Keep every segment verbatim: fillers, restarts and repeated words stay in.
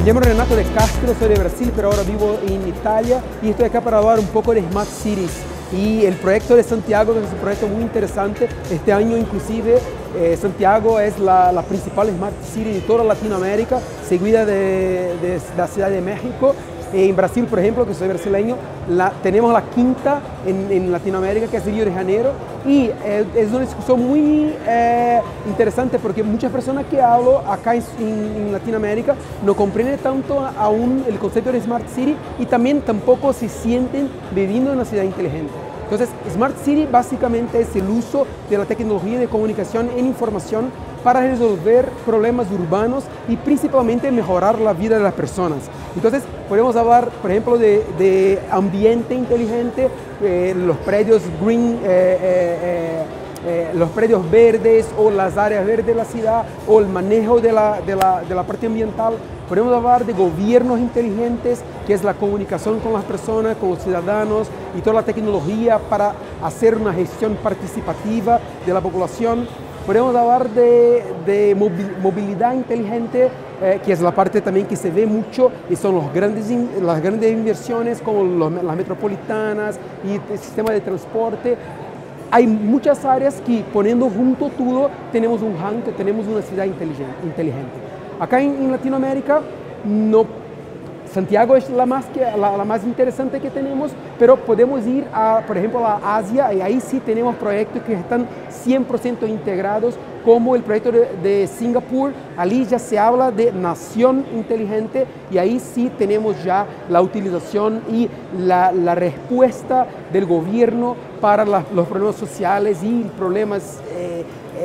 llamo Renato de Castro, soy de Brasil, pero ahora vivo en Italia y estoy acá para hablar un poco de Smart Cities y el proyecto de Santiago, que es un proyecto muy interesante. Este año inclusive eh, Santiago es la, la principal Smart City de toda Latinoamérica, seguida de, de, de la Ciudad de México. En Brasil, por ejemplo, que soy brasileño, la, tenemos la quinta en, en Latinoamérica, que es Río de Janeiro, y eh, es una discusión muy eh, interesante porque muchas personas que hablo acá en, en Latinoamérica no comprenden tanto aún el concepto de Smart City y también tampoco se sienten viviendo en una ciudad inteligente. Entonces, Smart City básicamente es el uso de la tecnología de comunicación en información para resolver problemas urbanos y principalmente mejorar la vida de las personas. Entonces, podemos hablar, por ejemplo, de, de ambiente inteligente, eh, los predios green, eh, eh, eh, los predios verdes o las áreas verdes de la ciudad o el manejo de la, de la, de la parte ambiental. Podemos hablar de gobiernos inteligentes, que es la comunicación con las personas, con los ciudadanos y toda la tecnología para hacer una gestión participativa de la población. Podemos hablar de, de movilidad inteligente, eh, que es la parte también que se ve mucho y son los grandes, las grandes inversiones como los, las metropolitanas y el sistema de transporte. Hay muchas áreas que poniendo junto todo tenemos un hub, tenemos una ciudad inteligente. inteligente. Acá en, en Latinoamérica no, Santiago es la más, que, la, la más interesante que tenemos, pero podemos ir, a, por ejemplo, a Asia y ahí sí tenemos proyectos que están cien por ciento integrados, como el proyecto de, de Singapur. Allí ya se habla de nación inteligente y ahí sí tenemos ya la utilización y la, la respuesta del gobierno para la, los problemas sociales y problemas eh,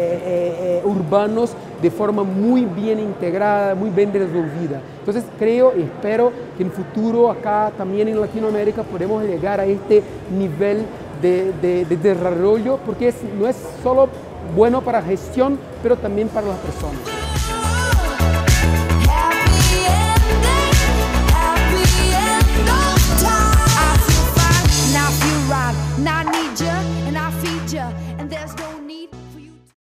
eh, eh, urbanos de forma muy bien integrada, muy bien resolvida. Entonces creo y espero que en el futuro acá también en Latinoamérica podemos llegar a este nivel de, de, de desarrollo, porque es, no es solo bueno para gestión, pero también para las personas.